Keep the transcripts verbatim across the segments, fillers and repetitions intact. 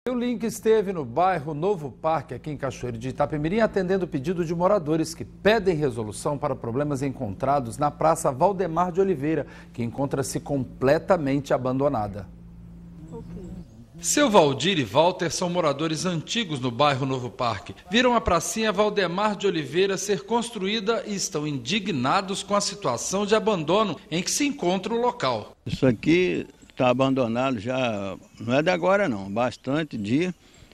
O Link esteve no bairro Novo Parque, aqui em Cachoeiro de Itapemirim, atendendo o pedido de moradores que pedem resolução para problemas encontrados na Praça Valdemar de Oliveira, que encontra-se completamente abandonada. Seu Valdir e Walter são moradores antigos no bairro Novo Parque. Viram a pracinha Valdemar de Oliveira ser construída e estão indignados com a situação de abandono em que se encontra o local. Isso aqui está abandonado já, não é de agora não, bastante dia.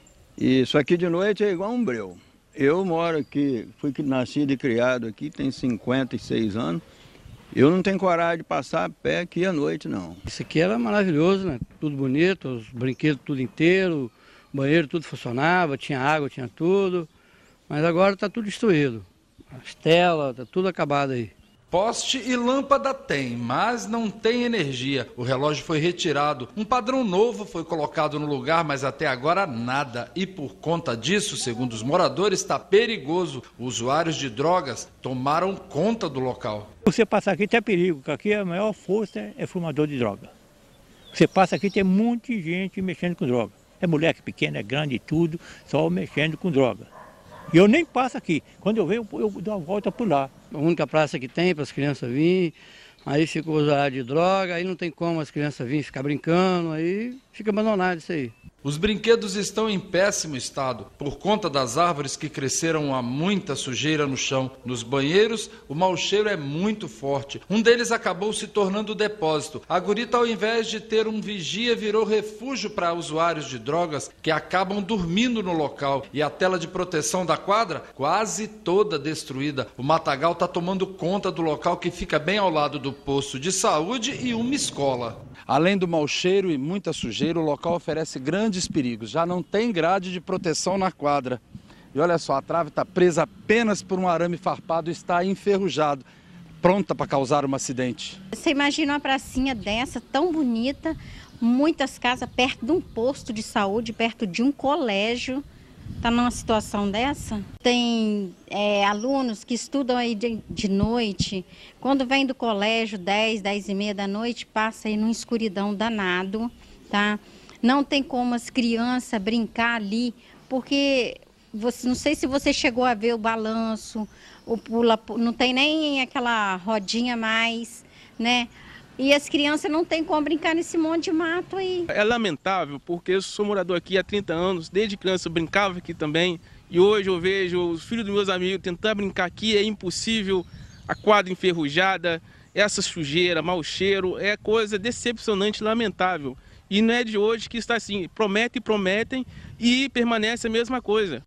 E isso aqui de noite é igual um breu. Eu moro aqui, fui nascido e criado aqui, tem cinquenta e seis anos. Eu não tenho coragem de passar a pé aqui à noite, não. Isso aqui era maravilhoso, né? Tudo bonito, os brinquedos tudo inteiro, o banheiro tudo funcionava, tinha água, tinha tudo. Mas agora está tudo destruído. As telas, está tudo acabado aí. Poste e lâmpada tem, mas não tem energia. O relógio foi retirado. Um padrão novo foi colocado no lugar, mas até agora nada. E por conta disso, segundo os moradores, está perigoso. Usuários de drogas tomaram conta do local. Você passar aqui tem perigo, porque aqui a maior força é fumador de droga. Você passa aqui tem muita gente mexendo com droga. É moleque pequena, é grande e tudo, só mexendo com droga. E eu nem passo aqui. Quando eu venho, eu dou uma volta por lá. A única praça que tem para as crianças virem, aí fica o usuário de droga, aí não tem como as crianças virem ficar brincando, aí fica abandonado isso aí. Os brinquedos estão em péssimo estado, por conta das árvores que cresceram há muita sujeira no chão. Nos banheiros, o mau cheiro é muito forte. Um deles acabou se tornando depósito. A gurita, ao invés de ter um vigia, virou refúgio para usuários de drogas que acabam dormindo no local. E a tela de proteção da quadra, quase toda destruída. O matagal está tomando conta do local, que fica bem ao lado do posto de saúde e uma escola. Além do mau cheiro e muita sujeira, o local oferece grandes perigos. Já não tem grade de proteção na quadra. E olha só, a trave está presa apenas por um arame farpado e está enferrujado, pronta para causar um acidente. Você imagina uma pracinha dessa, tão bonita, muitas casas perto de um posto de saúde, perto de um colégio. Está numa situação dessa? Tem é, alunos que estudam aí de, de noite, quando vem do colégio, dez, dez e meia da noite, passa aí numa escuridão danado, tá? Não tem como as crianças brincar ali, porque você, não sei se você chegou a ver o balanço, o pula, não tem nem aquela rodinha mais, né? E as crianças não têm como brincar nesse monte de mato aí. É lamentável, porque eu sou morador aqui há trinta anos, desde criança eu brincava aqui também. E hoje eu vejo os filhos dos meus amigos tentar brincar aqui, é impossível. A quadra enferrujada, essa sujeira, mau cheiro, é coisa decepcionante, lamentável. E não é de hoje que está assim, prometem, prometem e permanece a mesma coisa.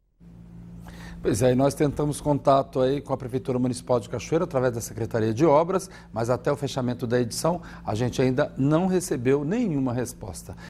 Pois é, e nós tentamos contato aí com a Prefeitura Municipal de Cachoeiro através da Secretaria de Obras, mas até o fechamento da edição a gente ainda não recebeu nenhuma resposta.